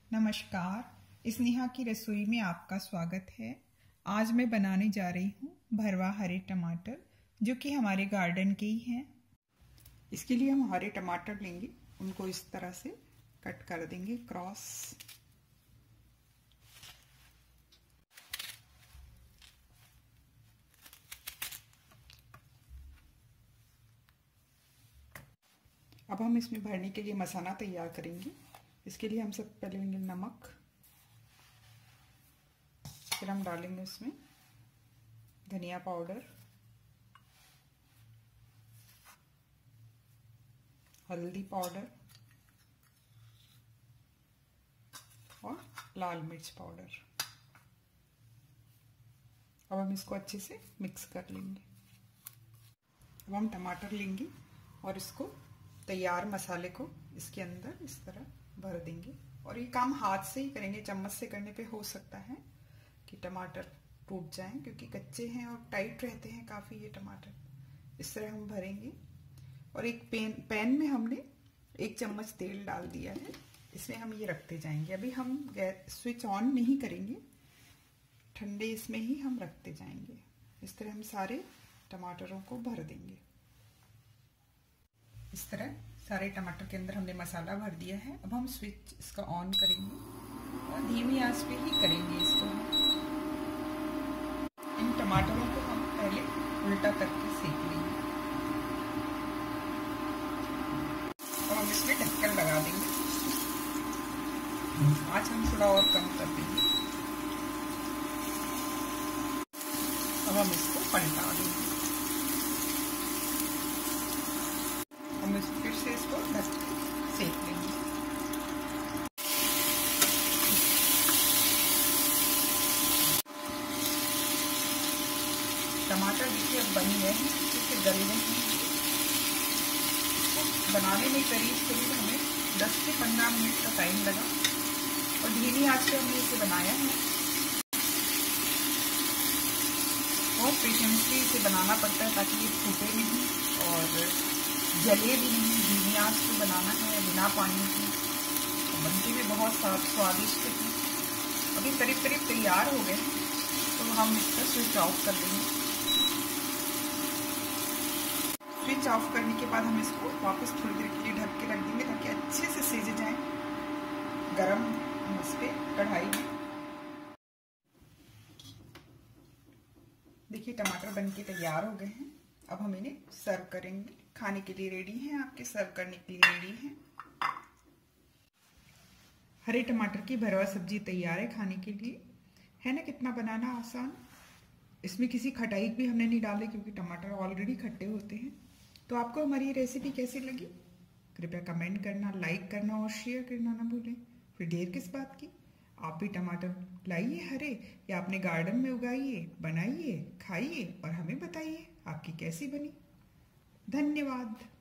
नमस्कार, स्नेहा की रसोई में आपका स्वागत है। आज मैं बनाने जा रही हूँ भरवा हरे टमाटर, जो कि हमारे गार्डन के ही हैं। इसके लिए हम हरे टमाटर लेंगे, उनको इस तरह से कट कर देंगे क्रॉस। अब हम इसमें भरने के लिए मसाला तैयार करेंगे। इसके लिए हम सब पहले लेंगे नमक, फिर हम डालेंगे उसमें धनिया पाउडर, हल्दी पाउडर और लाल मिर्च पाउडर। अब हम इसको अच्छे से मिक्स कर लेंगे। अब हम टमाटर लेंगे और इसको तैयार मसाले को इसके अंदर इस तरह भर देंगे। और ये काम हाथ से ही करेंगे, चम्मच से करने पे हो सकता है कि टमाटर टूट जाएं, क्योंकि कच्चे हैं और टाइट रहते हैं काफ़ी ये टमाटर। इस तरह हम भरेंगे। और एक पैन में हमने 1 चम्मच तेल डाल दिया है, इसमें हम ये रखते जाएंगे। अभी हम गैस स्विच ऑन नहीं करेंगे, ठंडे इसमें ही हम रखते जाएंगे। इस तरह हम सारे टमाटरों को भर देंगे। इस तरह सारे टमाटर के अंदर हमने मसाला भर दिया है। अब हम स्विच इसका ऑन करेंगे और धीमी आंच पे ही करेंगे इसको। इन टमाटरों को हम पहले उल्टा करके सेक लेंगे। और हम इसमें ढक्कन लगा देंगे। आंच हम थोड़ा और कम कर देंगे। अब हम इसको पलटा देंगे। हम फिर से इसको ढक के सेक लेंगे। टमाटर देखिए अब बन गए हैं, इससे गल गए हैं। इसको बनाने में करीब हमें 10 से 15 मिनट का टाइम लगा और धीमी आंच पे हमने इसे बनाया है। बहुत पेशेंसली इसे बनाना पड़ता है ताकि ये फूटे नहीं और जले भी नहीं। धीमी आंच पे बनाना है बिना पानी के। बनती भी बहुत स्वादिष्ट है। अभी करीब करीब तैयार हो गए, तो हम इसका स्विच ऑफ कर देंगे। स्विच ऑफ करने के बाद हम इसको वापस थोड़ी देर के लिए ढक के रख देंगे ताकि अच्छे से सिज जाए गरम उस पे कढ़ाई में। देखिए टमाटर बनके तैयार हो गए हैं। अब हम इन्हें सर्व करेंगे। खाने के लिए रेडी हैं, आपके सर्व करने के लिए रेडी हैं। हरे टमाटर की भरवा सब्जी तैयार है खाने के लिए। है ना कितना बनाना आसान। इसमें किसी खटाई भी हमने नहीं डाले, क्योंकि टमाटर ऑलरेडी खट्टे होते हैं। तो आपको हमारी ये रेसिपी कैसी लगी? कृपया कमेंट करना, लाइक करना और शेयर करना ना भूलें। फिर देर किस बात की, आप भी टमाटर लाइए हरे, या अपने गार्डन में उगाइए, बनाइए, खाइए और हमें बताइए आपकी कैसी बनी। धन्यवाद।